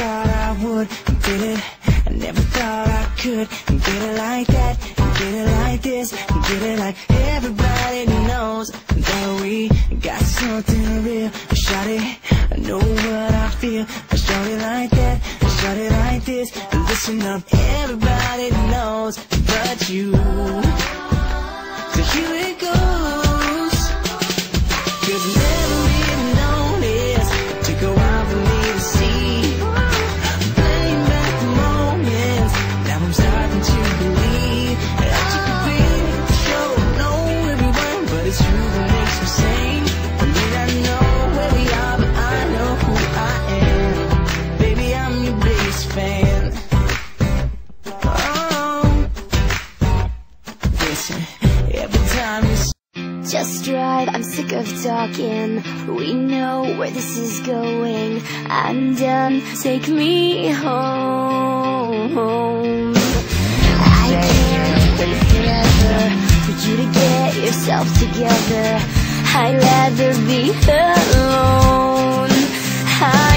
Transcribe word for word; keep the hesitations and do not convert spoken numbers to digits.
thought I would get it. I never thought I could get it like that, get it like this, get it like everybody knows that we got something real. Shawty, I know what I feel. Shawty like that, shawty like this. Listen up, everybody knows but you. So here it goes. 'Cause you never really noticed. To go out for me to see. Playing back the moments. Now I'm starting to believe that you could be the show. Know everyone, but it's you that makes me sing. I may not know where we are, but I know who I am. Baby, I'm your biggest fan. Oh, listen, every time you just drive, I'm sick of talking. We know where this is going. I'm done, take me home. I can't wait forever for you to get yourself together. I'd rather be alone. I